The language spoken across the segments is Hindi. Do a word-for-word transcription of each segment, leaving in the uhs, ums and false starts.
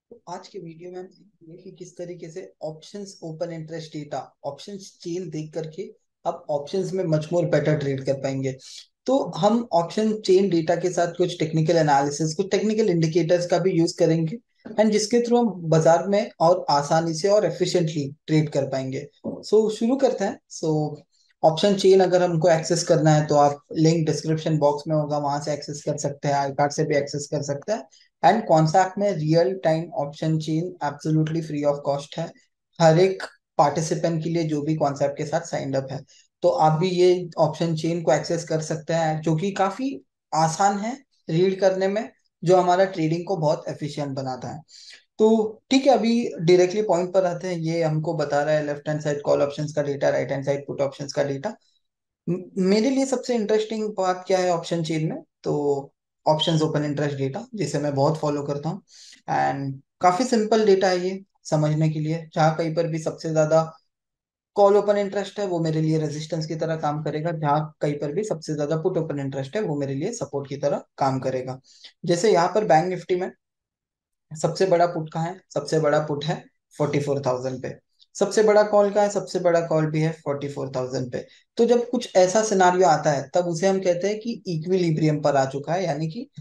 तो आज के वीडियो में हम सीखेंगे कि किस तरीके से options open interest data options chain देख करके आप ऑप्शंस में मच मोर बेटर ट्रेड कर पाएंगे। तो हम ऑप्शन चेन डेटा के साथ कुछ टेक्निकल एनालिसिस कुछ टेक्निकल इंडिकेटर्स का भी यूज करेंगे एंड जिसके थ्रू हम बाजार में और आसानी से और एफिशिएंटली ट्रेड कर पाएंगे। सो so, शुरू करते हैं। सो ऑप्शन चेन अगर हमको एक्सेस करना है तो आप लिंक डिस्क्रिप्शन बॉक्स में होगा, वहां से एक्सेस कर सकते हैं, आई कार्ड से भी एक्सेस कर सकते हैं। एंड कॉन्सैप्ट में real time option chain absolutely free of cost है हर एक पार्टिसिपेंट के लिए जो भी कॉन्सेप्ट के साथ साइंड अप है। तो आप भी ये ऑप्शन चेन को एक्सेस कर सकते हैं जो कि काफी आसान है रीड करने में, जो हमारा ट्रेडिंग को बहुत एफिशिएंट बनाता है। तो ठीक है, अभी डायरेक्टली पॉइंट पर आते हैं। ये हमको बता रहा है left hand side call options का data, right hand side put options का डेटा। मेरे लिए सबसे इंटरेस्टिंग बात क्या है ऑप्शन चेन में, तो ऑप्शंस ओपन इंटरेस्ट डेटा जिसे मैं बहुत फॉलो करता हूँ। एंड काफी सिंपल डेटा है ये समझने के लिए। जहाँ कहीं पर भी सबसे ज्यादा कॉल ओपन इंटरेस्ट है वो मेरे लिए रेजिस्टेंस की तरह काम करेगा, जहाँ कहीं पर भी सबसे ज्यादा पुट ओपन इंटरेस्ट है वो मेरे लिए सपोर्ट की तरह काम करेगा। जैसे यहाँ पर बैंक निफ्टी में सबसे बड़ा पुट कहाँ है? सबसे बड़ा पुट है फोर्टी फोर थाउजेंड पे। सबसे बड़ा कॉल का है? सबसे बड़ा कॉल भी है फोर्टी फोर थाउजेंड पे। तो जब कुछ ऐसा सिनारियो आता है तब उसे हम कहते हैं कि इक्विलिब्रियम पर आ चुका है, यानी कि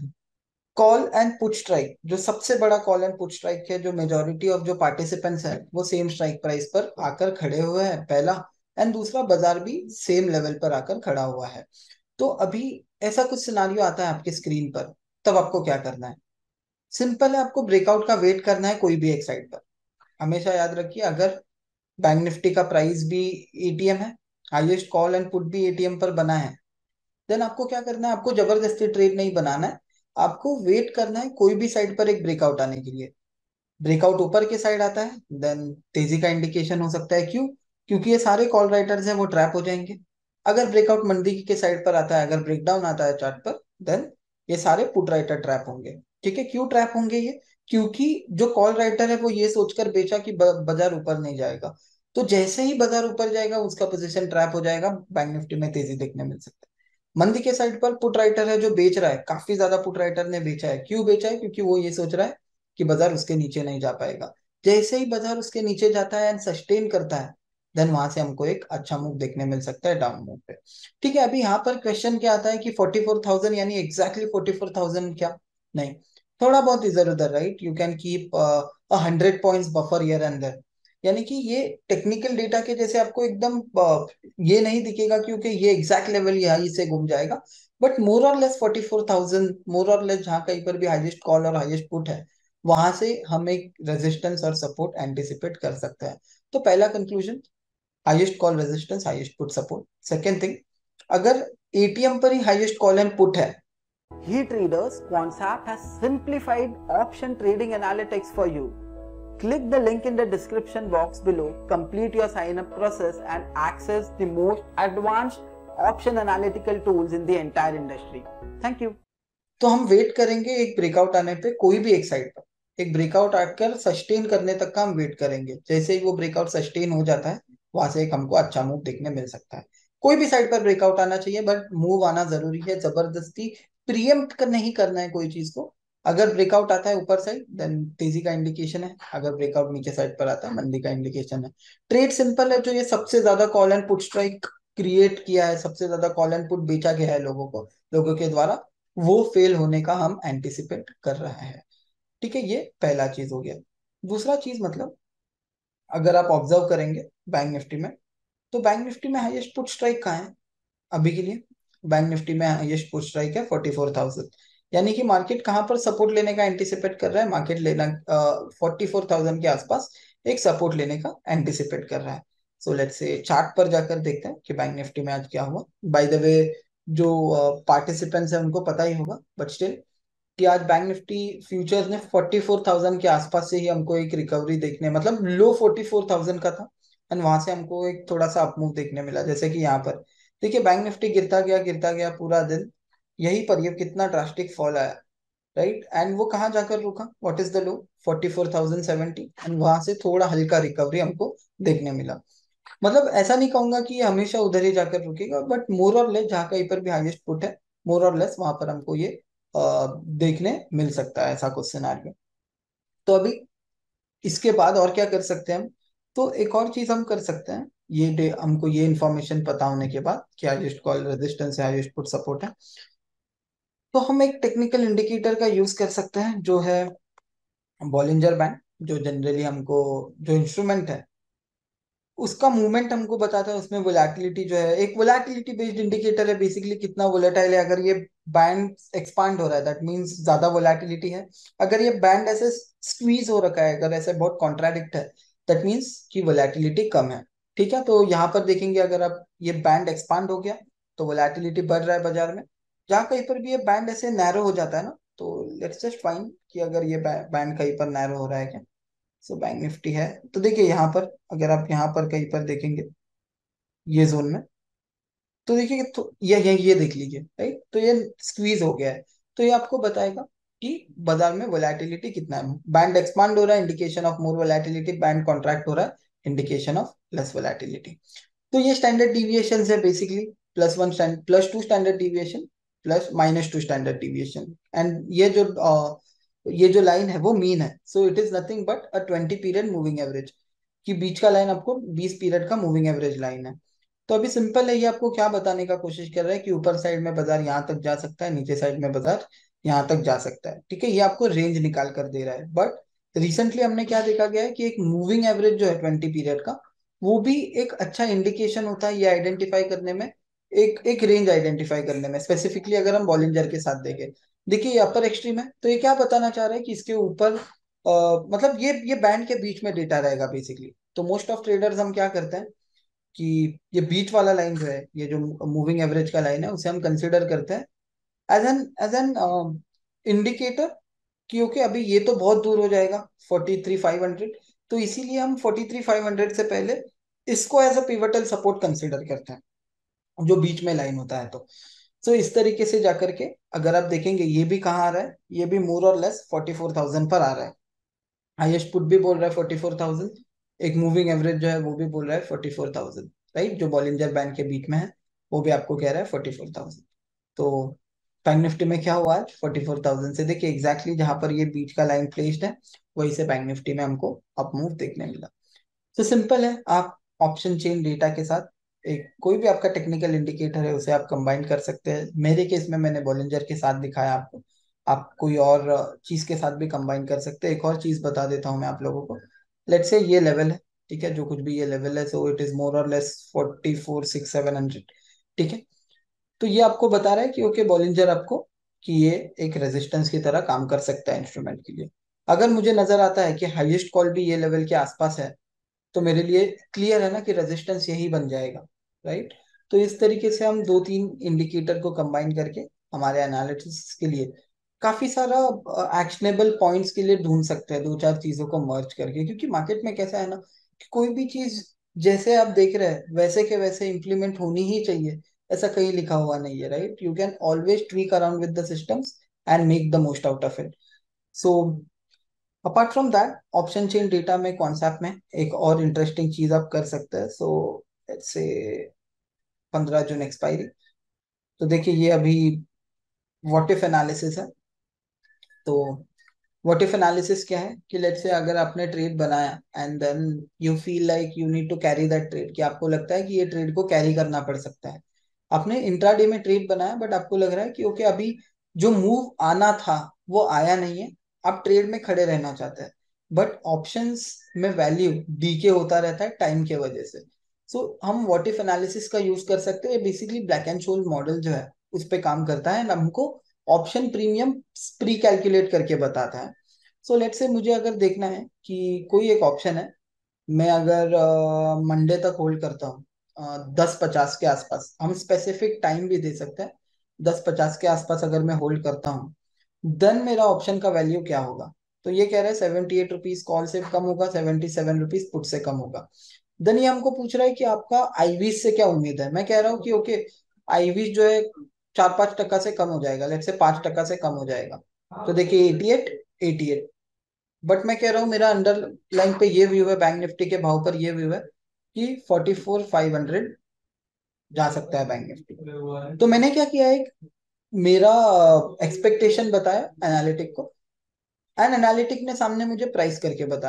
कॉल एंड पुट स्ट्राइक, जो सबसे बड़ा कॉल एंड पुट स्ट्राइक है, जो मेजोरिटी ऑफ जो पार्टिसिपेंट्स है वो सेम स्ट्राइक प्राइस पर आकर खड़े हुए हैं, पहला। एंड दूसरा, बाजार भी सेम लेवल पर आकर खड़ा हुआ है। तो अभी ऐसा कुछ सिनारियो आता है आपके स्क्रीन पर, तब आपको क्या करना है? सिंपल है, आपको ब्रेकआउट का वेट करना है कोई भी एक साइड पर। हमेशा याद रखिए, अगर बैंक निफ्टी का प्राइस भी एटीएम है, हाईएस्ट कॉल एंड पुट भी एटीएम पर बना है, देन आपको क्या करना है? आपको जबरदस्ती ट्रेड नहीं बनाना है। आपको वेट करना है कोई भी साइड पर एक ब्रेकआउट आने के लिए। ब्रेकआउट ऊपर के साइड आता है देन तेजी का इंडिकेशन हो सकता है। क्यों? क्योंकि ये सारे कॉल राइटर्स हैं वो ट्रैप हो जाएंगे। अगर ब्रेकआउट मंदी के साइड पर आता है, अगर ब्रेकडाउन आता है चार्ट पर, देन ये सारे पुट राइटर ट्रैप होंगे। ठीक है, क्यों ट्रैप होंगे ये? क्योंकि जो कॉल राइटर है वो ये सोचकर बेचा कि ब- बाजार ऊपर नहीं जाएगा। तो जैसे ही बाजार ऊपर जाएगा उसका पोजीशन ट्रैप हो जाएगा, बैंक निफ्टी में तेजी देखने मिल सकता है। मंदी के साइड पर पुट राइटर है जो बेच रहा है, काफी ज्यादा पुट राइटर ने बेचा है। क्यों बेचा है? क्योंकि वो ये सोच रहा है कि बाजार उसके नीचे नहीं जा पाएगा। जैसे ही बाजार उसके नीचे जाता है एंड सस्टेन करता है, देन वहां से हमको एक अच्छा मूव देखने मिल सकता है डाउन मूव पे। ठीक है, अभी यहाँ पर क्वेश्चन क्या आता है कि फोर्टी फोर थाउजेंड यानी एग्जैक्टली फोर्टी फोर थाउजेंड क्या? नहीं, थोड़ा बहुत इधर उधर, right? You can keep hundred points buffer here and there. यानी कि ये टेक्निकल डेटा के जैसे आपको एकदम uh, ये नहीं दिखेगा क्योंकि ये एग्जैक्ट लेवल यहीं से घूम जाएगा। बट मोर और less forty four thousand, more और लेस जहाँ कहीं पर भी हाईएस्ट कॉल और हाईएस्ट पुट है, वहां से हम एक रेजिस्टेंस और सपोर्ट एंटिसिपेट कर सकते हैं। तो पहला conclusion, highest call resistance, highest put support. Second thing, अगर एटीएम पर ही हाईएस्ट कॉल एंड पुट है, He Traders Quantsap has simplified option trading analytics for you. Click the link in the description box below, complete your sign up process and access the most advanced option analytical tools in the entire industry. Thank you. तो हम वेट करेंगे एक ब्रेकआउट आने पे कोई भी एक साइड पर, एक ब्रेकआउट आकर सस्टेन करने तक का हम वेट करेंगे। जैसे ही वो ब्रेकआउट सस्टेन हो जाता है, वहां से एक हमको अच्छा मूव देखने मिल सकता है। कोई भी साइड पर ब्रेकआउट आना चाहिए, बट मूव आना जरूरी है। जबरदस्ती प्रीएम्प्ट कर नहीं करना है कोई चीज को। अगर ब्रेकआउट आता है ऊपर साइड, देन तेजी का इंडिकेशन है। अगर ब्रेकआउट नीचे साइड पर आता है, मंदी का इंडिकेशन है। ट्रेड सिंपल है, जो ये सबसे ज्यादा call and put strike create किया है, सबसे ज्यादा कॉल एंड पुट बेचा गया है लोगों को, लोगों के द्वारा, वो फेल होने का हम एंटिसिपेट कर रहे हैं। ठीक है, ये पहला चीज हो गया। दूसरा चीज, मतलब अगर आप ऑब्जर्व करेंगे बैंक निफ्टी में, तो बैंक निफ्टी में हाईएस्ट पुट स्ट्राइक कहाँ है अभी के लिए? बैंक निफ्टी में हाईएस्ट पुट स्ट्राइक है फोर्टी फोर थाउजेंड। यानी कि मार्केट कहाँ पर सपोर्ट लेने का एंटिसिपेट कर रहा है? मार्केट लेना फोर्टी फोर थाउजेंड के आसपास एक सपोर्ट लेने का एंटिसिपेट कर रहा है। सो लेट्स से चार्ट पर जाकर देखते हैं कि बैंक निफ्टी में आज क्या हुआ। बाय द वे, जो पार्टिसिपेंट्स है उनको पता ही होगा, बट स्टिल, कि आज बैंक निफ्टी फ्यूचर्स ने फोर्टी फोर थाउजेंड के आसपास से ही हमको एक रिकवरी देखने, मतलब लो फोर्टी फोर थाउजेंड का था एंड वहां से हमको एक थोड़ा सा अपमूव देखने मिला। जैसे कि यहाँ पर देखिए, बैंक निफ्टी गिरता गया गिरता गया पूरा दिन, यही पर ये कितना ड्रास्टिक फॉल आया, राइट? एंड वो कहाँ जाकर रुका? What is the low? Forty four thousand seventy. And वहां से थोड़ा हल्का रिकवरी हमको देखने मिला। मतलब ऐसा नहीं कहूंगा कि ये हमेशा उधर ही जाकर रुकेगा, बट मोर और लेस जहाँ कहीं पर भी हाईएस्ट पुट है, मोर और लेस वहां पर हमको ये अ, देखने मिल सकता है, ऐसा कुछ सिनारियो। तो अभी इसके बाद और क्या कर सकते हैं हम, तो एक और चीज हम कर सकते हैं, ये डे- हमको ये इन्फॉर्मेशन पता होने के बाद कि हाईएस्ट कॉल रेजिस्टेंस है, हाईएस्ट पुट सपोर्ट है, तो हम एक टेक्निकल इंडिकेटर का यूज कर सकते हैं जो है बॉलिंजर बैंड, जो जनरली हमको जो इंस्ट्रूमेंट है उसका मूवमेंट हमको बताता है, उसमें वोलेटिलिटी जो है, एक वोलेटिलिटी बेस्ड इंडिकेटर है बेसिकली, कितना वोलेटाइल है। अगर ये बैंड एक्सपांड हो रहा है दैट मींस ज्यादा वोलेटिलिटी है, अगर ये बैंड ऐसे स्क्वीज हो रखा है, अगर ऐसे बहुत कॉन्ट्राडिक्ट है, दैट मींस कि वोलेटिलिटी कम है। ठीक है, तो यहाँ पर देखेंगे अगर आप ये बैंड एक्सपांड हो गया तो वोलेटिलिटी बढ़ रहा है बाजार में। जहाँ कहीं पर भी ये बैंड ऐसे नैरो हो जाता है ना, तो लेट्स जस्ट फाइंड कि अगर ये बैंड कहीं पर नैरो हो रहा है क्या। सो बैंक निफ्टी है, तो देखिए यहाँ पर अगर आप यहाँ पर कहीं पर देखेंगे ये जोन में, तो देखिए तो ये ये ये देख लीजिए राइट, तो ये स्क्वीज हो गया है। तो ये आपको बताएगा कि बाजार में वोलेटिलिटी कितना है। बैंड एक्सपांड हो रहा है, indication of more volatility, band contract हो रहा है, इंडिकेशन ऑफ लेस वोलेटिलिटी। तो ये स्टैंडर्ड डिविएशन है basically, plus one plus two standard deviation plus minus two standard deviation, and ये जो अ, ये जो लाइन है वो मीन है। So it is nothing but a twenty period moving average, कि बीच का लाइन आपको बीस पीरियड का मूविंग एवरेज लाइन है। तो अभी सिंपल है, ये आपको क्या बताने का कोशिश कर रहा है कि ऊपर साइड में बाजार यहाँ तक जा सकता है, नीचे साइड में बाजार यहाँ तक जा सकता है। ठीक है, ये आपको रेंज निकाल कर दे रहा है। बट रिसेंटली हमने क्या देखा गया है कि एक मूविंग एवरेज जो है ट्वेंटी पीरियड का, वो भी एक अच्छा इंडिकेशन होता है ये आइडेंटिफाई करने में, एक एक रेंज आइडेंटिफाई करने में। स्पेसिफिकली अगर हम बॉलिंजर के साथ देखें, देखिए ये अपर एक्सट्रीम है, तो ये क्या बताना चाह रहा है कि इसके ऊपर अ, मतलब ये ये बैंड के बीच में डेटा रहेगा बेसिकली। तो मोस्ट ऑफ ट्रेडर्स हम क्या करते हैं कि ये बीच वाला लाइन जो है, ये जो मूविंग एवरेज का लाइन है, उसे हम कंसिडर करते हैं as an as an indicator, क्योंकि अभी ये तो बहुत दूर हो जाएगा फोर्टी थ्री फाइव हंड्रेड, तो इसीलिए हम फोर्टी थ्री फाइव हंड्रेड से पहले इसको as a pivotal support consider करते हैं, जो बीच में लाइन होता है। तो सो इस तरीके से जाकर के अगर आप देखेंगे ये भी कहाँ आ रहा है, ये भी मोर और लेस फोर्टी फोर थाउजेंड पर आ रहा है। हाईएस्ट पुट भी बोल रहा है फोर्टी फोर थाउजेंड, एक मूविंग एवरेज जो है वो भी बोल रहा है फोर्टी फोर थाउजेंड, राइट, जो बॉलिंजर बैंड के बीच में है वो भी आपको कह रहा है फोर्टी फोर थाउजेंड। तो बैंक निफ्टी में क्या हुआ आज, फोर्टी फोर थाउजेंड से देखिए एग्जैक्टली जहां पर ये बीच का लाइन प्लेस्ड है, वहीं से बैंक निफ्टी में हमको अप मूव देखने मिला। तो सिंपल है, आप ऑप्शन चेन डेटा के साथ एक कोई भी आपका टेक्निकल इंडिकेटर है उसे आप कंबाइन कर सकते हैं। मेरे केस में मैंने बॉलिंजर के साथ दिखाया आपको, आप कोई और चीज के साथ भी कंबाइन कर सकते हैं। एक और चीज बता देता हूँ मैं आप लोगों को, लेट्स से ये लेवल है, ठीक है, जो कुछ भी ये लेवल है, सो इट इज मोर और less forty four six seven hundred. ठीक है, तो ये आपको बता रहा है कि ओके बॉलिंजर आपको, कि ये एक रेजिस्टेंस की तरह काम कर सकता है इंस्ट्रूमेंट के लिए। अगर मुझे नजर आता है कि हाईएस्ट कॉल भी ये लेवल के आसपास है, तो मेरे लिए क्लियर है ना कि रेजिस्टेंस यही बन जाएगा, राइट। तो इस तरीके से हम दो तीन इंडिकेटर को कंबाइन करके हमारे एनालिसिस के लिए काफी सारा एक्शनेबल पॉइंट्स के लिए ढूंढ सकते हैं, दो चार चीजों को मर्ज करके। क्योंकि मार्केट में कैसा है ना कि कोई भी चीज जैसे आप देख रहे हैं वैसे के वैसे इम्प्लीमेंट होनी ही चाहिए, ऐसा कहीं लिखा हुआ नहीं है, right. You can always tweak around with the systems and make the most out of it. So apart from that, option chain data में कॉन्सेप्ट में एक और इंटरेस्टिंग चीज आप कर सकते हैं। सो से पंद्रह जून एक्सपायरी, तो देखिए ये अभी व्हाट इफ एनालिसिस है। तो व्हाट इफ एनालिसिस क्या है कि लेट्स से अगर आपने ट्रेड बनाया and then you feel like you need to carry that trade, कि आपको लगता है कि ये ट्रेड को कैरी करना पड़ सकता है। आपने इंट्राडे में ट्रेड बनाया बट आपको लग रहा है कि ओके अभी जो मूव आना था वो आया नहीं है, आप ट्रेड में खड़े रहना चाहते हैं। बट ऑप्शंस में वैल्यू डीके होता रहता है टाइम के वजह से। सो so, हम व्हाट इफ एनालिसिस का यूज कर सकते हैं, basically Black and Scholes model जो है उस पे काम करता है, हमको ऑप्शन प्रीमियम प्री कैलकुलेट करके बताता है। सो लेट से मुझे अगर देखना है कि कोई एक ऑप्शन है, मैं अगर मंडे तक होल्ड करता हूँ दस पचास के आसपास, हम स्पेसिफिक टाइम भी दे सकते हैं, दस पचास के आसपास अगर मैं होल्ड करता हूँ, देन मेरा ऑप्शन का वैल्यू क्या होगा। तो ये कह रहा है सेवेंटी एट रुपीज कॉल से कम होगा, सेवेंटी सेवन रुपीज पुट से कम होगा। देन ये हमको पूछ रहा है कि आपका आईवीज से क्या उम्मीद है। मैं कह रहा हूँ कि ओके आईवीज जो है चार पांच टका से कम हो जाएगा, लेट से पांच टका से कम हो जाएगा। तो देखिए eighty eight, eighty eight, but मैं कह रहा हूँ मेरा अंडरलाइन पे ये व्यू है, बैंक निफ्टी के भाव पर ये व्यू है कि फोर्टी फोर फाइव हंड्रेड जा सकता है बैंक निफ्टी। तो मैंने क्या किया, एक मेरा एक्सपेक्टेशन बताया एनालिटिक को, एंड एनालिटिक ने सामने मुझे प्राइस करके बताया।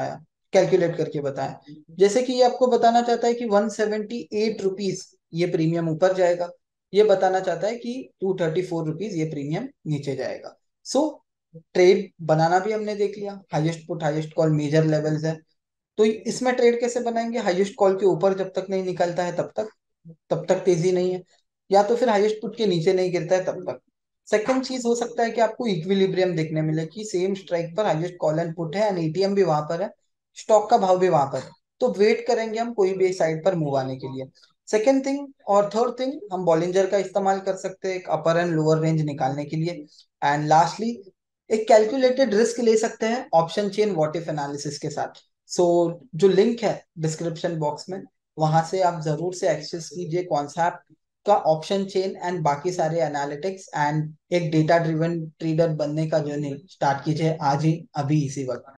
कैलकुलेट करके बताएं। जैसे कि ये आपको बताना चाहता है कि वन सेवेंटी एट रुपीज ये प्रीमियम ऊपर जाएगा, ये बताना चाहता है कि टू थर्टी फोर रुपीज ये प्रीमियम नीचे जाएगा। सो ट्रेड बनाना भी हमने देख लिया, highest put highest call major levels है। तो इसमें ट्रेड कैसे बनाएंगे? हाईएस्ट कॉल के ऊपर जब तक नहीं निकलता है तब तक तब तक तेजी नहीं है, या तो फिर हाईएस्ट पुट के नीचे नहीं गिरता है तब तक। सेकंड चीज हो सकता है कि आपको इक्विलिब्रियम देखने मिले कि सेम स्ट्राइक पर हाईएस्ट कॉल एंड पुट है एंड एटीएम भी वहां पर है, स्टॉक का भाव भी वहां पर है। तो वेट करेंगे हम कोई भी एक साइड पर मूव आने के लिए। सेकंड थिंग और थर्ड थिंग, हम बॉलिंजर का इस्तेमाल कर सकते हैं एक अपर एंड लोअर रेंज निकालने के लिए। एंड लास्टली एक कैलकुलेटेड रिस्क ले सकते हैं option chain what if analysis के साथ। सो जो लिंक है डिस्क्रिप्शन बॉक्स में, वहां से आप जरूर से एक्सेस कीजिए कॉन्सेप्ट का ऑप्शन चेन एंड बाकी सारे एनालिटिक्स, एंड एक डेटा ड्रिवन ट्रेडर बनने का जर्नी स्टार्ट कीजिए आज ही, अभी इसी वक्त।